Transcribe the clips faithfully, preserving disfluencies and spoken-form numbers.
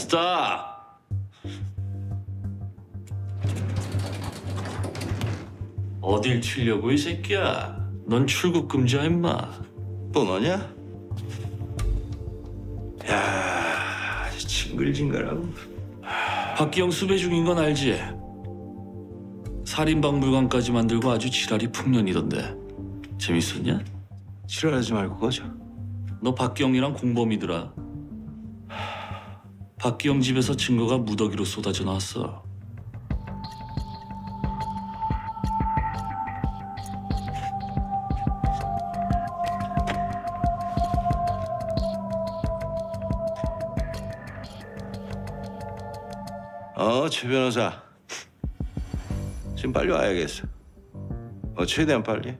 스탑! 어딜 튀려고 이 새끼야? 넌 출국 금지야 임마. 또 너냐? 야, 징글징글하고. 박기영 수배 중인 건 알지? 살인박물관까지 만들고 아주 지랄이 풍년이던데. 재밌었냐? 지랄하지 말고 꺼져. 너 박기영이랑 공범이더라. 박기영 집에서 증거가 무더기로 쏟아져 나왔어. 어, 최 변호사. 지금 빨리 와야겠어. 어, 최대한 빨리.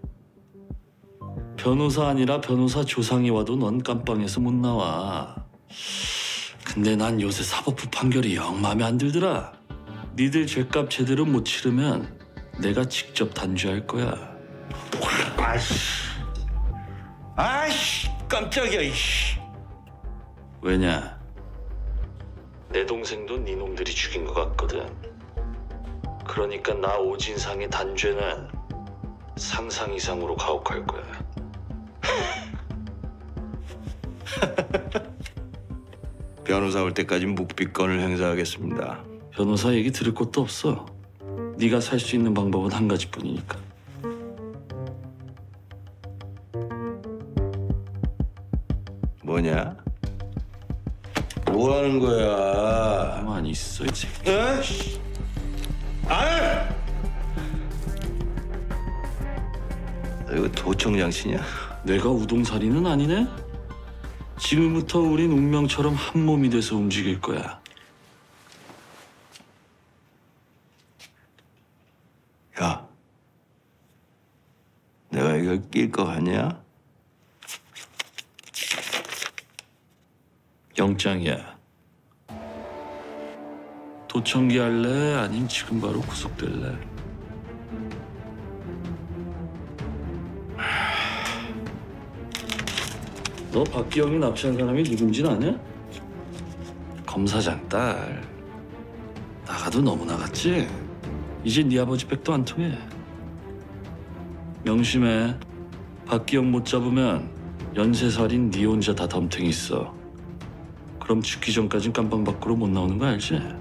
변호사 아니라 변호사 조상이 와도 넌 깜빵에서 못 나와. 근데 난 요새 사법부 판결이 영 마음에 안 들더라. 니들 죄값 제대로 못 치르면 내가 직접 단죄할 거야. 아이씨. 아이씨, 깜짝이야, 이씨. 왜냐? 내 동생도 네 놈들이 죽인 것 같거든. 그러니까 나 오진상의 단죄는 상상 이상으로 가혹할 거야. 변호사 올 때까지 묵비권을 행사하겠습니다. 변호사 얘기 들을 것도 없어. 네가 살 수 있는 방법은 한 가지뿐이니까. 뭐냐? 뭐 하는 거야? 가만히 있어 이 새끼. 에이씨. 아! 너 이거 도청장치냐? 내가 우동살이는 아니네? 지금부터 우린 운명처럼 한 몸이 돼서 움직일 거야. 야, 내가 이걸 낄 거 같냐? 영장이야. 도청기 할래? 아님 지금 바로 구속될래? 너 박기영이 납치한 사람이 누군진 아냐? 검사장 딸. 나가도 너무 나갔지? 이제 네 아버지 백도 안 통해. 명심해. 박기영 못 잡으면 연쇄살인 네 혼자 다 덤탱이 있어. 그럼 죽기 전까진 깜빵 밖으로 못 나오는 거 알지?